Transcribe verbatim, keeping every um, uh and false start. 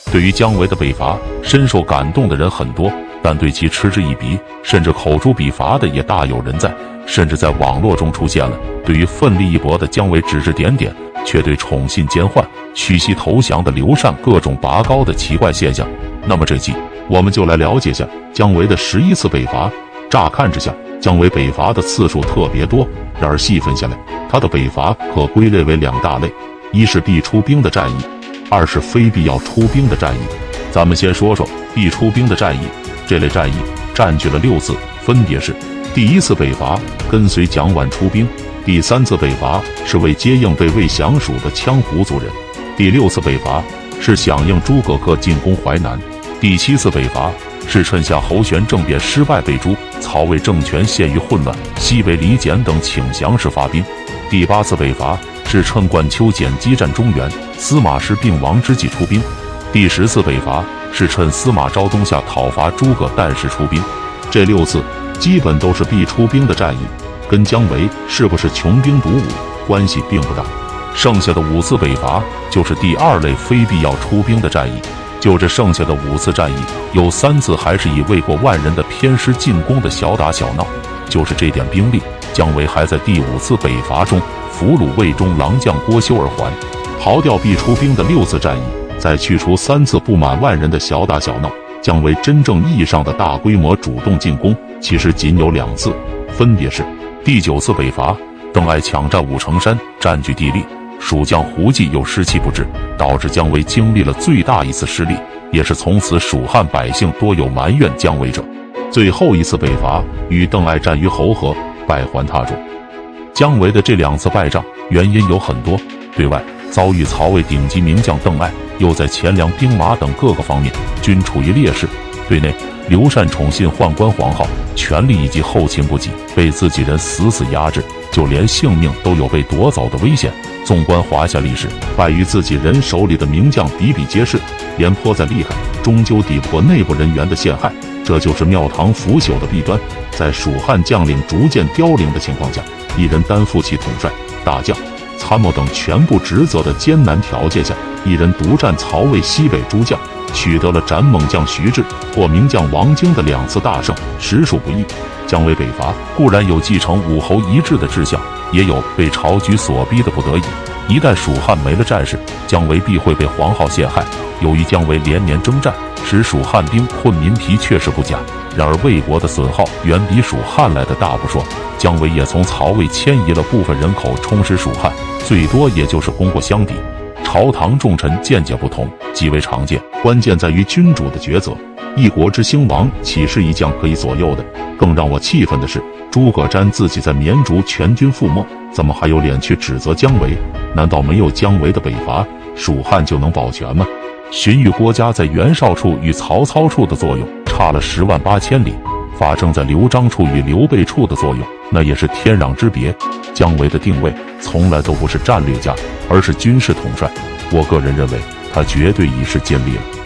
对于姜维的北伐，深受感动的人很多，但对其嗤之以鼻，甚至口诛笔伐的也大有人在。甚至在网络中出现了对于奋力一搏的姜维指指点点，却对宠信奸宦、屈膝投降的刘禅各种拔高的奇怪现象。那么这期我们就来了解下姜维的十一次北伐。乍看之下，姜维北伐的次数特别多，然而细分下来，他的北伐可归类为两大类：一是必出兵的战役，二是非必要出兵的战役。咱们先说说必出兵的战役，这类战役占据了六次，分别是：第一次北伐跟随蒋琬出兵，第三次北伐是为接应被魏降蜀的羌胡族人，第六次北伐是响应诸葛恪进攻淮南，第七次北伐是趁夏侯玄政变失败被诛，曹魏政权陷于混乱，西北李简等请降时发兵，第八次北伐是趁冠丘简激战中原，司马师病亡之际出兵，第十次北伐是趁司马昭东下讨伐诸葛诞时出兵。这六次基本都是必出兵的战役，跟姜维是不是穷兵黩武关系并不大。剩下的五次北伐就是第二类非必要出兵的战役。就这剩下的五次战役，有三次还是以未过万人的偏师进攻的小打小闹，就是这点兵力，姜维还在第五次北伐中俘虏魏中郎将郭修而还。刨掉必出兵的六次战役，再去除三次不满万人的小打小闹，姜维真正意义上的大规模主动进攻其实仅有两次，分别是第九次北伐，邓艾抢占武城山，占据地利，蜀将胡济又失其不至，导致姜维经历了最大一次失利，也是从此蜀汉百姓多有埋怨姜维者。最后一次北伐与邓艾战于侯河，败还他中。姜维的这两次败仗原因有很多，对外遭遇曹魏顶级名将邓艾，又在钱粮、兵马等各个方面均处于劣势；对内，刘禅宠信宦官皇后，权力以及后勤不济，被自己人死死压制，就连性命都有被夺走的危险。纵观华夏历史，败于自己人手里的名将比比皆是，廉颇再厉害，终究抵不过内部人员的陷害，这就是庙堂腐朽的弊端。在蜀汉将领逐渐凋零的情况下，一人担负起统帅、大将、参谋等全部职责的艰难条件下，一人独占曹魏西北诸将，取得了斩猛将徐志或名将王经的两次大胜，实属不易。姜维北伐固然有继承武侯遗志的志向，也有被朝局所逼的不得已。一旦蜀汉没了战士，姜维必会被黄皓陷害。由于姜维连年征战，使蜀汉兵困民疲，确实不假。然而魏国的损耗远比蜀汉来的大不说，姜维也从曹魏迁移了部分人口充实蜀汉，最多也就是功过相抵。朝堂重臣见解不同极为常见，关键在于君主的抉择。一国之兴亡岂是一将可以左右的？更让我气愤的是，诸葛瞻自己在绵竹全军覆没，怎么还有脸去指责姜维？难道没有姜维的北伐，蜀汉就能保全吗？荀彧郭嘉在袁绍处与曹操处的作用差了十万八千里，发生在刘璋处与刘备处的作用那也是天壤之别。姜维的定位从来都不是战略家，而是军事统帅。我个人认为，他绝对已是尽力了。